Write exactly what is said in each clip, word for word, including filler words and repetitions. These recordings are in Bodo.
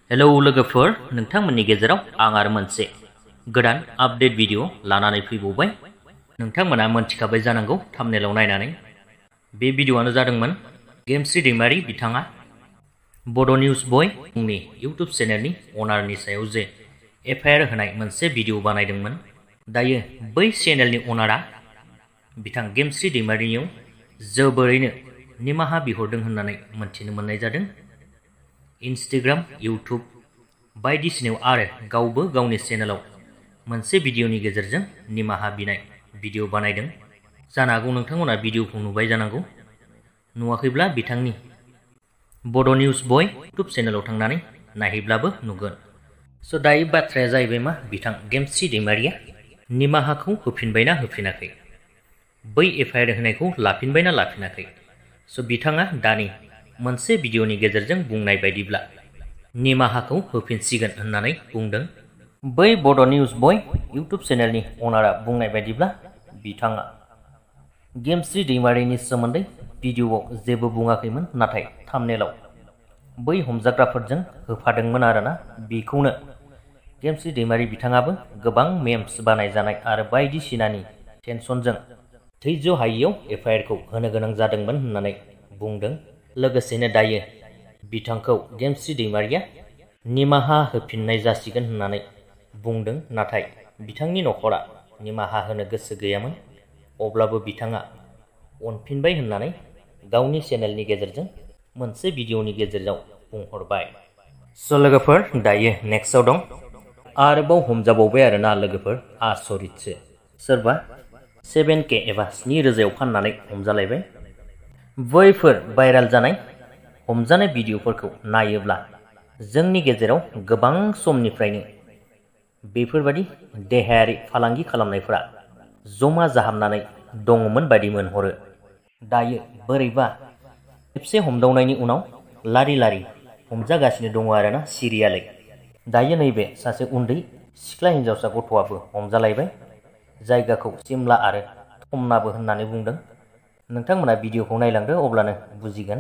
हेलौ लोगोफोर, नोंथांमोननि गेजेराव आं आरो मोनसे गोदान आपडेट भिडिअ लानानै फैबावबाय। नोंथांमोना मोनथिखाबाय जानांगौ थाम्बनेलाव नायनानै। बे भिडिअआनो जादोंमोन गेमस्रि दैमारि बिथाङा बड' निउज बय मुंनि इउटुब चेनेलनि अनारनि सायाव जे एफआइआर होनाय मोनसे भिडिअ बानायदोंमोन। दायो बै चेनेलनि अनारा बिथां गेमस्रि दैमारिनियाव जोबोरैनो निमाहा बिहरदों होननानै मोनथिनो मोननाय जादों। इन्स्टाग्राम, इउटुब बायदिसिनायाव आरो गावबो गावनि चेनेलाव मोनसे भिडिअनि गेजेरजों निमाहा बिनाय भिडिअ बानायदों। जानो हागौ नोंथांमोना भिडिअखौ नुबाय जानांगौ। नुवाखैब्ला बिथांनि बड' निउज बय इउटुब चेनेलाव थांनानै नायहैब्लाबो नुगोन। स' दायो बाथ्राया जाहैबाय मा, बिथां गेमस्रि दैमारिया निमाहाखौ होफिनबायना होफिनाखै, बै एफआइआर होनायखौ लाफिनबायना लाफिनाखै। स' बिथाङा दानि मोनसे भिडिअनि गेजेरजों बुंनाय बायदिब्ला निमाहाखौ होफिनसिगोन होननानै बुंदों। बै बड' निउज बय इउटुब चेनेलनि अनारा बुंनाय बायदिब्ला बिथाङा गेमस्रि दैमारिनि सोमोन्दै भिडिअआव जेबो बुङाखैमोन, नाथाय थाम्बनेलाव बै हमजाग्राफोरजों होफादोंमोन आरोना। बेखौनो गेमस्रि दैमारि बिथाङाबो गोबां मेम्स बानायजानाय आरो बायदिसिनानि टेनसनजों धैर्य हायियाव एफआइआरखौ होनो गोनां जादोंमोन होननानै बुंदों। लोगोसेनो दायो बिथांखौ गेमस्रि दैमारिया निमाहा होफिननाय जासिगोन होननानै बुंदों, नाथाय बिथांनि न'खरा निमाहा होनो गोसो गैयामोन। अब्लाबो बिथाङा अनफिनबाय होननानै गावनि चेनेलनि गेजेरजों मोनसे भिडिअनि गेजेरजों बुंहरबाय। स' लोगोफोर, दायो नेक्स्टआव दं आरोबाव हमजाबावबाय आरोना लोगोफोर। आसरितसो, सोरबा सेभेन के एबा स्नि रोजायाव फाननानै हमजालायबाय। बैफोर भाइरेल जानाय हमजानाय भिडिअफोरखौ नायोब्ला जोंनि गेजेराव गोबां समनिफ्रायनो बेफोरबादि देहायारि फालांगि खालामनायफोरा जमा जाहाबनानै दङमोन बायदि मोनहरो। दायो बोरैबा खेबसे हमदावनायनि उनाव लारि लारि हमजागासिनो दङ आरोना सिरियालै। दायो नैबे सासे उन्दै सिख्ला हिन्जावसा गथ'आबो हमजालायबाय, जायगाखौ सिमला आरो थमनाबो होननानै बुंदों। नोंथांमोना भिडिअखौ नायलांदो, अब्लानो बुजिगोन।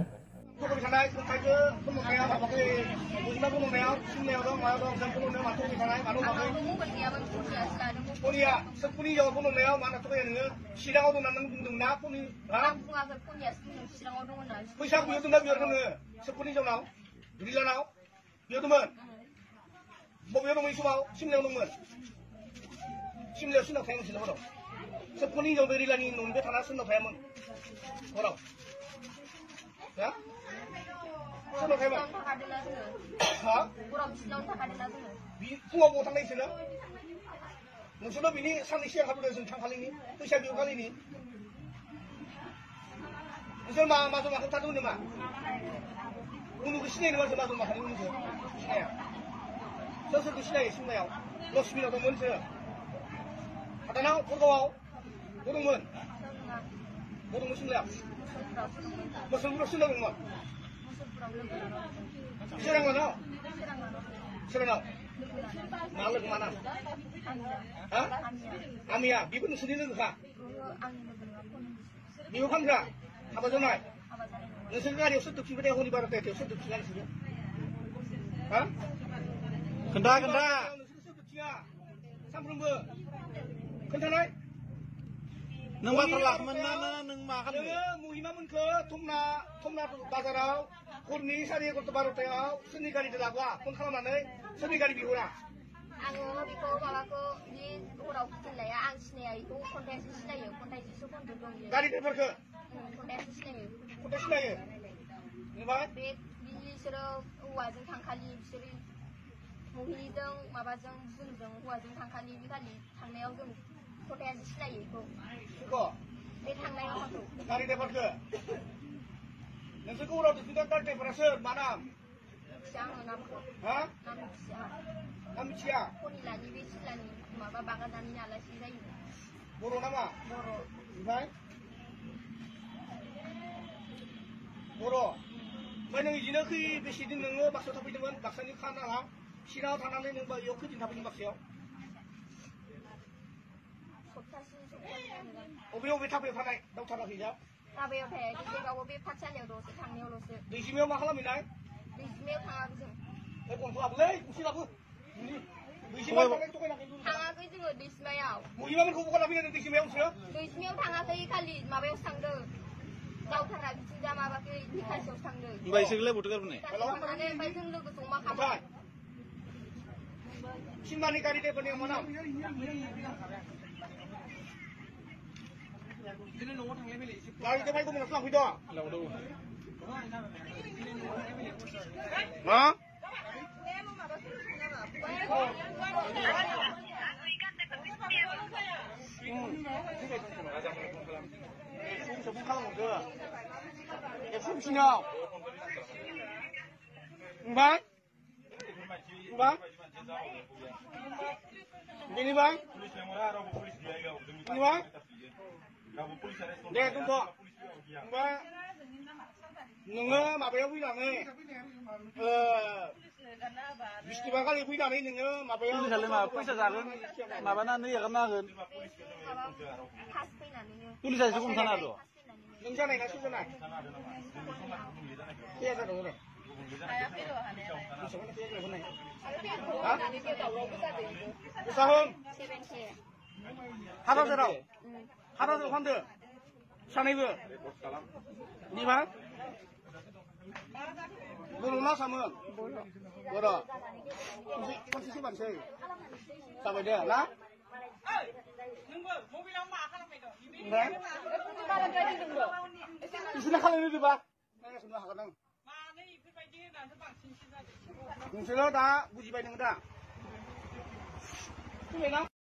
बबेयाव दङ समाव? सिमलायाव दंमोन। सिमलायाव सोरनाव थायोमोन नोंसोर हराव? सोबख'नि हिनजाव रिलानि न'निफ्राय थाना सोरनाव थायामोन हराव? हा? सोरनाव थायोमोन? हा? फुङाव बबाव थांनाय नोंसोरो? नोंसोरथ' बिनि साननै सिगां हाबोदों, जों थांखालिनि फैसा बिहर खालिनि। नोंसोर मा मा जमा खोन्थादोंमोन नामा? उनुखौ सिनायो नोमा? जों मा जमा खालामदों उनुखौ सिनाया? सोर सोरखौ सिनायो? सिमलायाव लक्ष्मीनाव दंमोन नोंसोरो? हादानाव बरगावआव दंमोन? दंमोन सिमलायाव? मोसौफोराव सोरनाव दंमोन? सोरांनाव? सोरांनाव? मा लोगो मा नाम? हा? आमिया? बेबो नोंसोरनि लोगोखा? बेबो फानग्रा? हाबा जानाय? नोंसोर गारियाव सोर दोबथिंबाय थायो? हरनि बार'था एकथायाव सोर दोबथिङा नोंसोरो? हा? खोन्था खोन्था नोंसोर सोर दोबथिङा सानफ्रोमबो? खोन्थानाय नों बाथ्रा लाखोमोन ना नों मा खालामदों? नोङो महिमामोनखौ थमना थमना बाजाराव हरनि साराय एगार'था बार'थायाव सोरनि गारिजों लाबोआ? फन खालामनानै सोरनि गारि बिहरा? आङो बेखौ माबाखौ बे हराव फुथिनलाया, आं सिनाया बेखौ। खन्थाइसो सिनायो, खन्थाइसो खन्थाइ दं। गारि ड्राइभारखौ खन्थाइसो सिनायो। खन्थाइ सिनायो? ओमफ्राय बे बिसोरो हौवाजों थांखालि, बिसोरो महिनीजों माबाजों जोंजों हौवाजों थांखालि, बे खालि थांनायाव जों खन्थाइसो सिनायो बेखौ। सोरखौ? बे थांनायाव आंखौ। गारि ड्राइभारखौ? नोंसोरखौ हराव दोनफिनग्रा गारि ड्राइभारा सोर? मा नाम? मिथिया आङो नामखौ। हा? नाम मिथिया। नाम मिथिया? खनिलानि बे सिलानि माबा बागादानि आलासि जायो। बर' नामा? बर'। ओमफ्राय? बर'? ओमफ्राय नों बिदिनो खै बेसे दिन नोङो बाक्सायाव थाफैदोंमोन? बाक्सानि खानाला चिराङाव थानानै नों बेयाव खैदिन थाफैदों बाक्सायाव? सप्तासे सप्तासे। अबे अबे थाबायाव थानाय? दावथाराखैजा? थाबायाव थाया, दैजिमायाव बे पाठसालायाव दसे थांनायावल'सो। दैजिमायाव मा खालामहैनाय? दैजिमायाव थाङाखै जों। लाबोलै गंसे लाबो दैसिमाव थगायनाखै थाङाखै जोङो दैसिमायाव मुजिबा मोनखौ बहा फैदों दैसिमायाव नोंसोरो दैसिमायाव थाङाखै खालि माबायावसो थांदों दावथारा बिथिंजा माबाखै निकासियावसो थांदों ओमफ्राय इसोरलाय बहाथो गारबोनाय थांनानै ओमफ्राय जों लोगो जमा खालामबाय सिमानि गारि दैफोरनि मोना गारि दैफोरखौ मोनासो लांफैदों मा Sebut kalau enggak, ekspor Cina, bang, bang, ini bang, ini bang, deh tunggu, bang, nengah mabayau bilangnya, bistiba kali bilangnya nengah mabayau. Tulisannya mah, पैसा जागोन, माबानानै एगारना होगोन. Tulisan itu kumtan ada. Neng sana nggak susah nak? Iya sana dulu. Hah? Usahun. Harap terau. Harap terau kan tu. Sana ibu. Ni bang? Bulu nak sama? Bulu. Posisi posisi mana? Sampai dia, lah? Enggak. Sudah kalau ini Pak. Saya sudah kadang. Sudah dah, buji bayi nengda. Tu memang